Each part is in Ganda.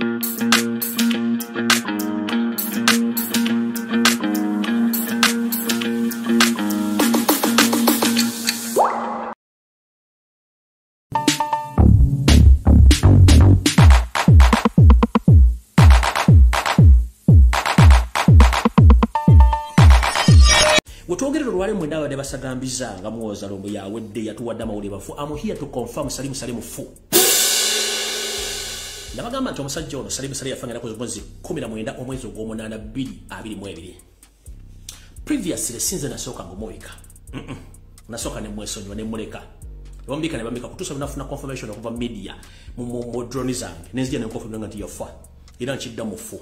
Mwenda wade basagambiza nga muwoza Lumbuye awedde yatuwadde amawulire bafu. I'm here to confirm Salim Saleh fu. Nabagamba nti omusajja ono Salim Saleh yafanga nakoze mwezi 19 omwezi ogw'omunaana 2022. Previously sinze nasooka ngomoyika. Nasooka ne mwesonyiwa ne muleka. Bambika ne bambika kutusa nafuna confirmation okuva media mu drone zange. Nenzija ne confirm nga nti yafa. Era nchidda mufu.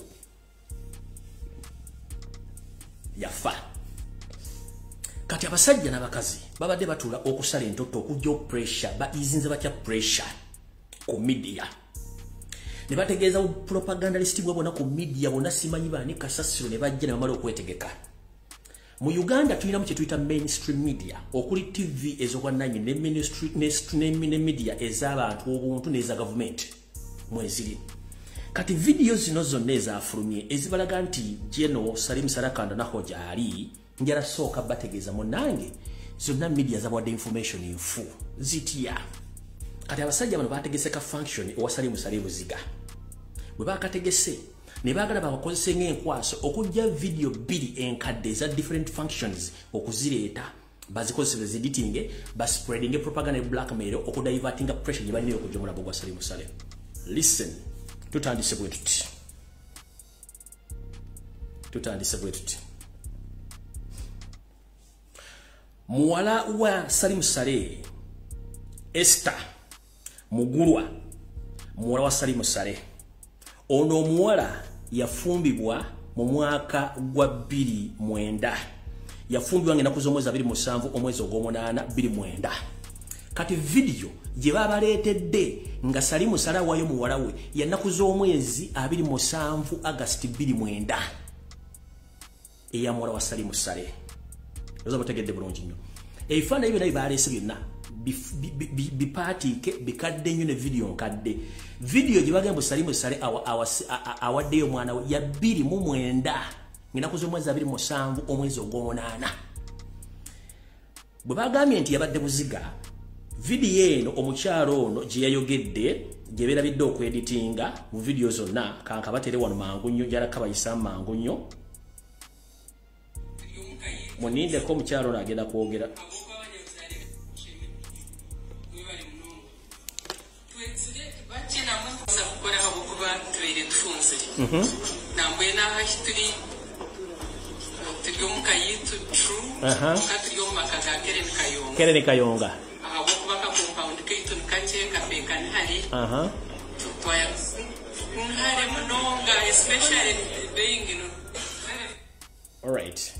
Yafa. Kati abasajja n'abakazi babadde batula okusala entoto okujja pressure izinze batya pressure ku media ne bategeeza propagandalist bwabona ku media bona simanyi bani kasasiro ne bajja ne bamala okwetegeka. Mu Uganda tulina mu kye tuyita mainstream media okuli TV ez'obwannannyini ne ministry ne media ez'abantu obuntu n'eza government mweziri. Kati video zino zonna ezafulumye ezibalaga nti Gen Salim Saleh naho gyali njara soka bategeza monange zonna media zabwadde information infu zitya. Kati abasajja bano bategese function owa Salim Saleh buziga bwe bakategese ne bagala bakozese ng'enkwaso okujja video biri enkadde za different functions okuzireeta bazikozese editing spreading propaganda blackmail okudiverting pressure gye balina okujja mu labo gwa Salim Saleh. Listen, tutandise bwe tuti. Muwala wa Salim Saleh Esther Mugulwa muwala wa Salim Saleh ono muwala yafumbibwa mu mwaka gwa 2009 yafumbibwa ng'ennaku z'omwezi 27 omwezi ogw'omunaana 2009. Kati video gye babaleetedde nga Salim Saleh wayo muwala we y'ennaku z'omwezi 27 August 2009 eya muwala wa Salim Saleh. Ozo bategedde bulungi nnyo. Ebifaananyi byonna bibaleese byonna bipaatiike bikadde nnyo ne video nkadde. Video gye bagamba Salim Saleh awaddeyo omwana we ya 2009 ng'ennaku z'omwezi 27 omwezi ogw'omunaana. Bwe bagambye nti yabadde buziga, video eno omukyalo ono gye yayogedde gye beerabidde okweditinga mu video zonna kanka batere wano mangu nnyo gyalaka bayisa mangu nnyo. Muninde ko mukyalo agenda kwogera. Keren Kayonga. All right.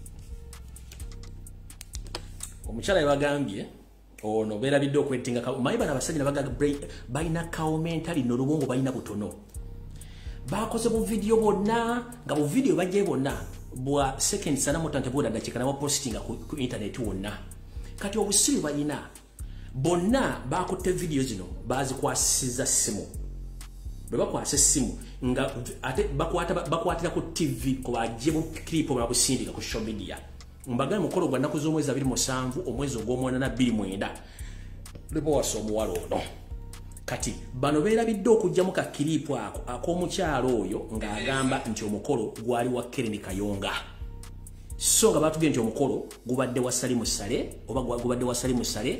Omukyala yabagambye ono beerabidde okwetinga mayi bana abasajja balina commentary n'olubongo balina butono. Bakoze mu video bonna nga mu video bajje bonna bwa second sana mutante boda dakika na posting ku internet wonna. Kati obusiru balina bonna bakotte video zino bazikwasiza simu. Bwe bakwasa simu nga ate bakwatira ku TV ko bajje mu clip bakusindika ku social media. Mbaga mukolo gwa naku z'omwezi 27 omwezi ogw'omunaana 2009 lebo waso omuwala ono. Kati bano beerabidde okujja mu kakiripo ako ak'omukyalo oyo ng'agamba nti omukolo gwali wa Keren Kayonga. So nga batubye nti omukolo gubadde wa Salim Saleh oba gubadde wa Salim Saleh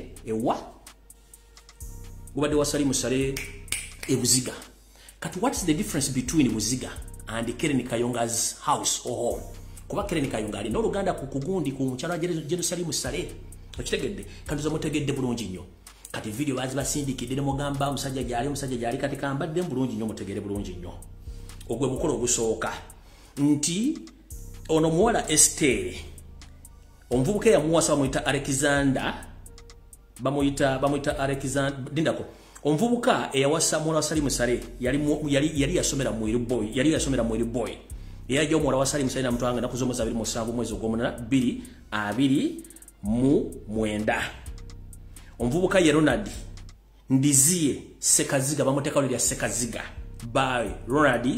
gubadde wa Salim Saleh Buziga. Kati what's the difference between Buziga and Keren Kayonga's house or home? Kuba Keren Kayonga ali n'oluganda ku kugundi ku mukyala Gen Salim Saleh okitegedde kantuza mutegedde bulungi nnyo. Kati video bazi basindikidde ne mugamba omusajja gyali kati kambadde bulungi nnyo mutegere bulungi nnyo. Ogwe mukolo ogusooka nti ono muwala Esther omuvubuka yamuwasa bamuyita Alexander dindako omuvubuka eyawasa muwala wa Salim Saleh yali yasomera mu Lumbuye yajja omuwala wa Salim Saleh namutwanga naku z'omwezi 27 mwezi ogw'omunaana 2009. Omuvubuka ye Ronald Ndiziye Sekaziga bamuteeka lya Sekaziga by Ronald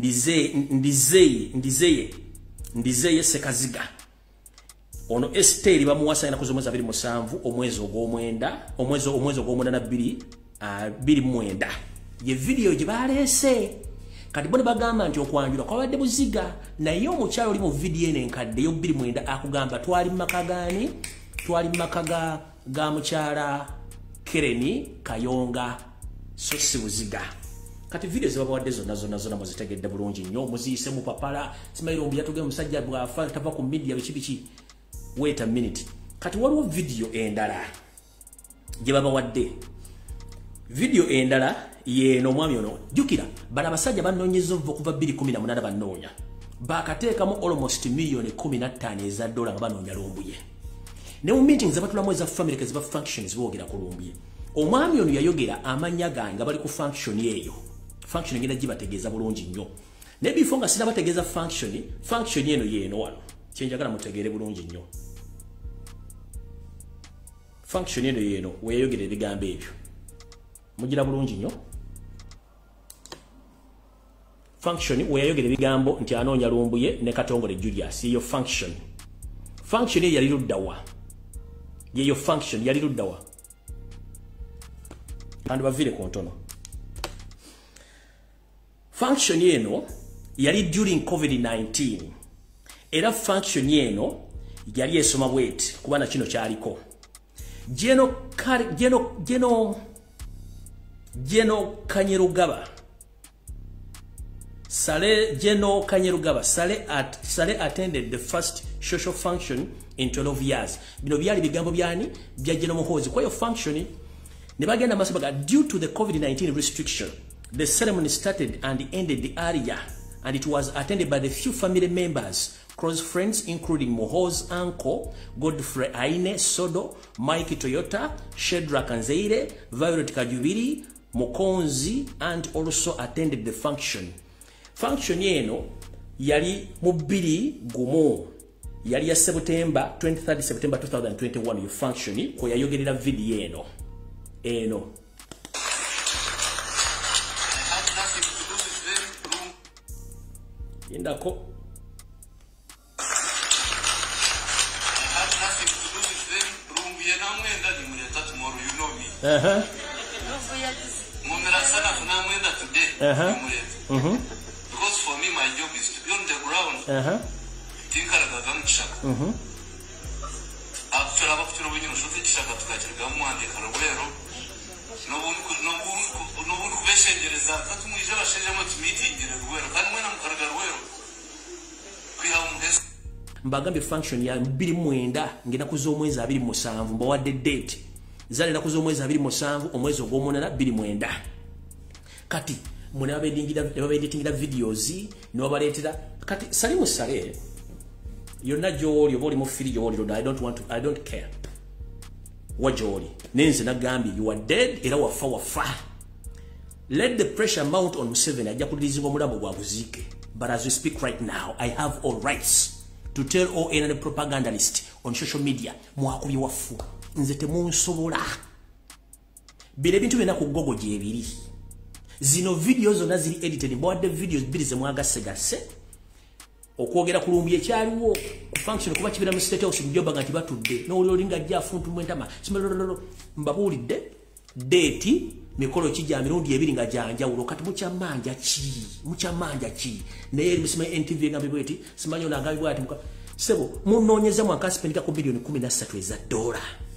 Ndizeye Sekaziga. Ono Esteri bamuwasa ina kuzomweza 27 omwezi ogw'omwenda na 2 ye video gibalese kati bone bagamba nti okwanjula kwabadde buziga naye omukyalo oli mu video ene enkadde yo 2 akugamba twali makaga ga mukyala Kereni Kayonga so si buziga kati video zibabawadde zonna muzitegedde bulungi nnyo muziyise mu papala simayiro mbi yatuge musajja bwafa tava ku media biki wait a minute kati waliwo video endala gye babawadde video endala yeno mwami ono jukira bana basajja banoonyezo kuva 2018 banoonya bakateekamu almost $15 eza dola nga banoonya Lumbuye ne mu meetings abatulamu eza family kaziba functions boogera ku Lumbuye omwami ono yayogera amanya gange bali ku function yeyo function ngenda gibategeeza bulungi nnyo ne before nga sina bategeeza function yeno wano kyenjagala mutegeere bulungi nnyo function yeno weyayogera ebigambo ebyo mugira bulungi nnyo function weyayogera ebigambo nti anoonya Lumbuye ne Katongole Julius yeyo function yali luddawa yeyo function yali luddawa kandi bavire ku ntono function yeno yali during COVID-19 era function yeno yali esoma bweti kubana kino kyaliko Geno Kanyerugaba Saleh attended the first social function in 12 years. Bino byali bigambo byani bya Geno Muhoozi kwa hiyo function ne bagenda masabaga due to the COVID-19 restriction. The ceremony started and ended earlier and it was attended by the few family members, close friends including Muhoozi's uncle, Godfrey Aine Sodo, Mike Toyota, Shedra Kanzeire, Violet Kajubiri, Mokonzi, and also attended the function. Function yeno yali mubiri gumo yali ya September 23 September 2021 yu function ko yayogerera video yeno indako because for me my job is to be on the ground. Mbagambe function ya 29 ngenda kuzomwezi 27 mbawadde date zalira kuzomwezi 27 omwezi ogw'omunana 29 kati muna abeditingira videos no baletera kati Salim Saleh yonna gyoli oboli mu firi gyoli I don't care wajoli nenze nagambi you are dead era wafa let the pressure mount on Museveni ajja kulizinga omulamu gwa buzike but as we speak right now I have all rights to tell all any propagandist on social media mwakubi wafu nze temunsobola bile bintu bina ku gogo gyebiri zino videos zonna ziri edited mbawadde videos biri ze mwagasegase okwogera ku Lumbuye kyaliwo ku function kuba kibira mu state house mjoba nga tibatudde n'oliolinga ajja funtu mwentama simalololo mbabuulidde date mikolo kijja mirundi ebiri nga janjawulo kati mukyamanja ki naye emisima NTV nga bibweti simanyo na ngambi bwati sebo munoonyeza mwaka spendika ku bilioni 13 eza dola